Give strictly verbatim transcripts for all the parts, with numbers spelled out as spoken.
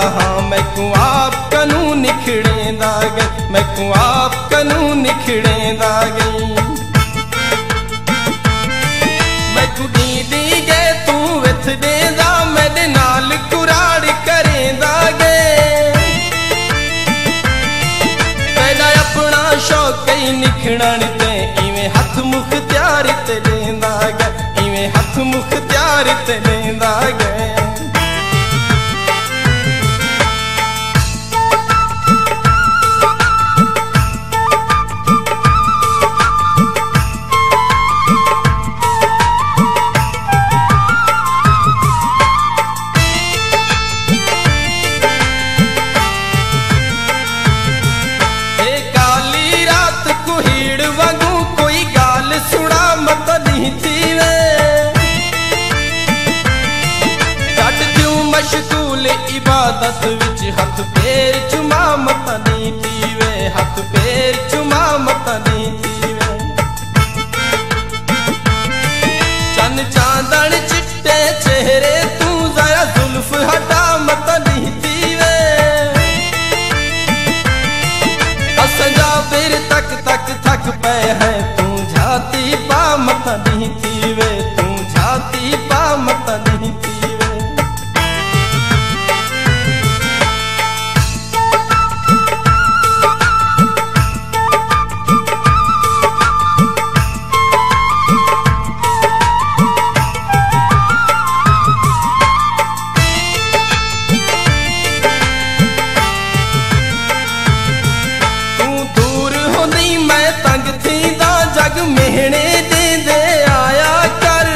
हाँ मैं को आप कनू निखड़ेंदा गई, मैं को आप कनू निखड़ेंदा गई। मैं को दी दी गए तू विथ देंदा, मेरे नाल कुराड़ करेंदा गए। तेरा अपना शौक ही निखड़न ते इवें हथ मुख्तियार ते लेंदा गए, इवें हथ मुख्तियार ते लेंदा गए। इबादत विच हथ पैर चुमा मत नी पीवे, हथ पैर चुमा मत नी पीवे। चन चांदन चिट्टे चेहरे तू जरा जुल्फ हटा मत नी पीवे। असजा फिर तक तक थक पे है तू झाती पा मत नी पीवे, तू झाती पा मत नी पीवे। मेहने दे दे आया कर,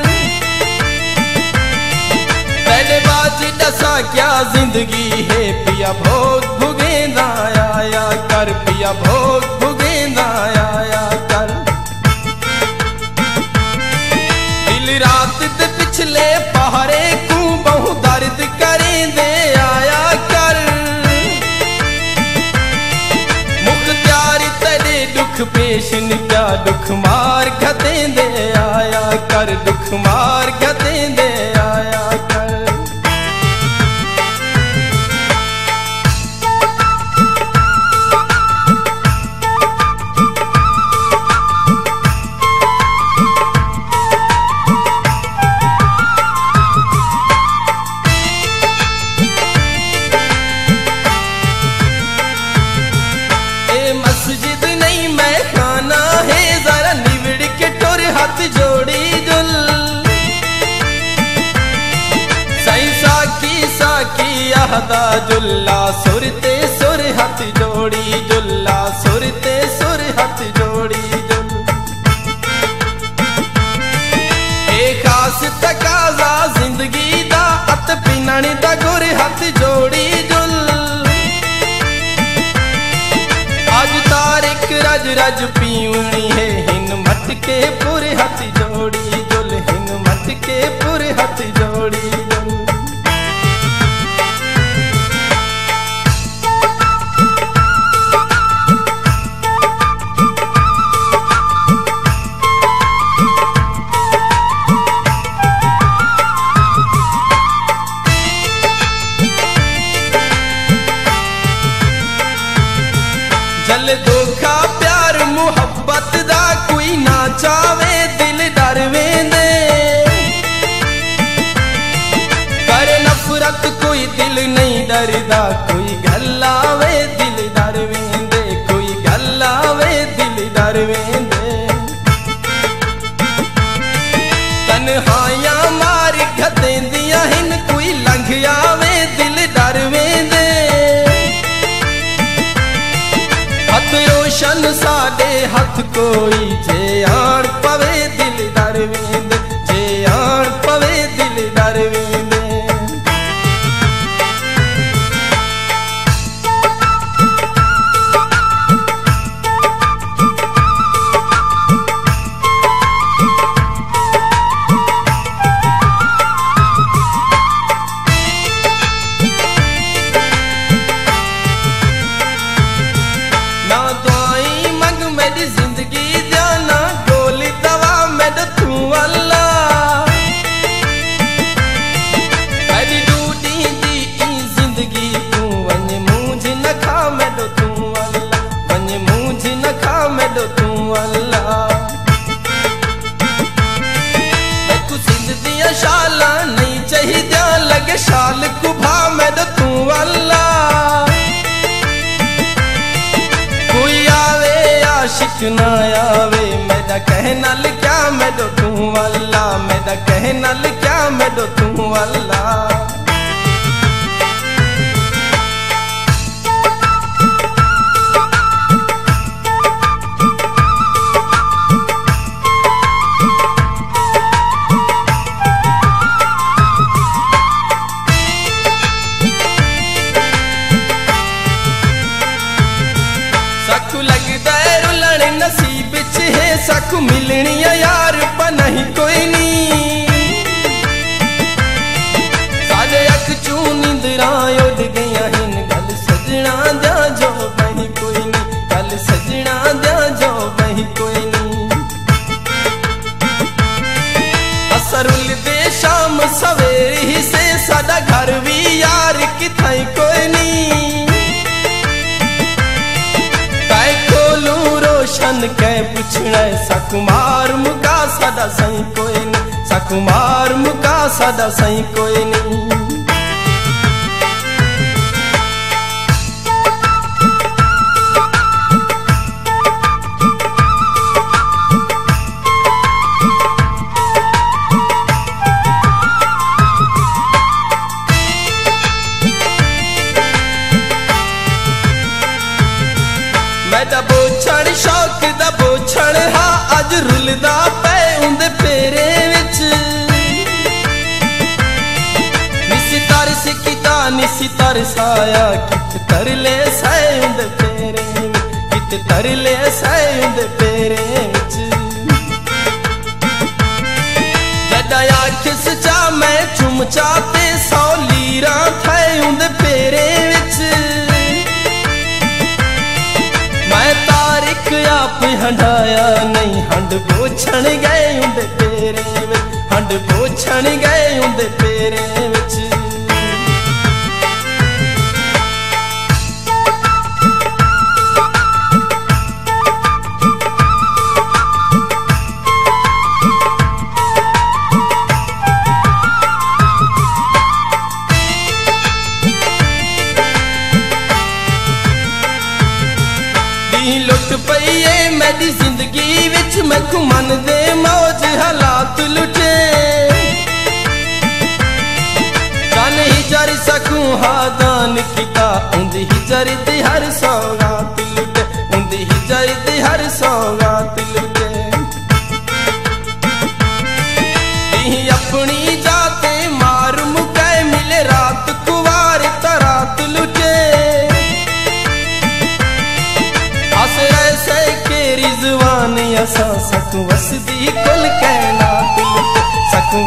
पहले बात दसा क्या जिंदगी है पिया भोग भुगेंदा आया कर, पिया भोग भुगेंदा आया कर। दिल रात दे पिछले पहाड़े को बहु दर्द करें दे आया कर। मुख्तियार तेरे दुख पेश निका दुख मार गतें दे आया कर, दुख मार गतें दे आया कर। ए मस्जिद नहीं मैं खाना है, जरा निवड़ के टोर हाथ जोड़ी जुल। साई साकी साकी आहदा जुल्ला, सुरते सुर हाथ जोड़ी जुल्ला, सुरते सुर हाथ जोड़ी जुल। ए खास तकाजा जिंदगी दा अत पिनण दा गुर हाथ जोड़ी जुल। आज तारिक रज रज पीवनी है हिन मट के पूरे हाथ जोड़ी जुल, हिन मट के पूरे हाथ जोड़ी जुल। जल धोखा प्यार मुहब्बत दा कोई ना चावे दिल डर वेंदे, कर नफरत कोई दिल नहीं डरदा, कोई गल आवे दिल डर वेंदे, कोई गल आवे दिल डर वेंदे। तन्हाइयां मार गदेंदियां हिन कोई लंघ आवे दिल डर वेंदे। हथ रोशन साडे हथ कोई जे आण पवे दिल डर वेंदे, जे आण पवे दिल डर वेंदे। ना दुआई मंग मेरी जिंदगी दिया, ना के शाल कुभा मेरे तू वाला कोई आवे आशिक ना आवे मेरा कहना क्या मेरे तू वाला मेरा कहना क्या मेरे तू वाला साकू लगदा है रुलण नसीब च है साकू मिलनी है यार पर नहीं कोई नी साडे अख चू नींदरा उड़ गईया हिन गल सजना जा जो बही कोई नी गल सजना जा जो बही कोई नी असरुल दे शाम सवेरे ही से साडा घर भी यार किथाई कोई नी रोशन कै पुछना सकुमार मुका सादा सही कोई नहीं सकुमार मुका सादा सही कोई नहीं मैं दा बोछड़ शौक दा बोछड़ हा अज रुलदा पे उंदे फेरे विच निसी तरस किता निसी तरसाया कित तरले सै उंदे फेरे कित तरले सै उंदे फेरे विच जदा आखिस चा मैं चुमचा ते सौ लीरा थे उंदे फेरे विच मैं तारिक आप हंडाया नहीं हंड बोछण गए उंदे पेरे विच हंड बोछण गए उंदे पेरे विच लुट पईए मेरी जिंदगी विच मैं घुमन दे मौज हालात लुटे जान ही जर सकूं हादान किता उंदी ही जर दी हर सौगात लुटे उंदी ही जर दी हर सौगात लुटे अपनी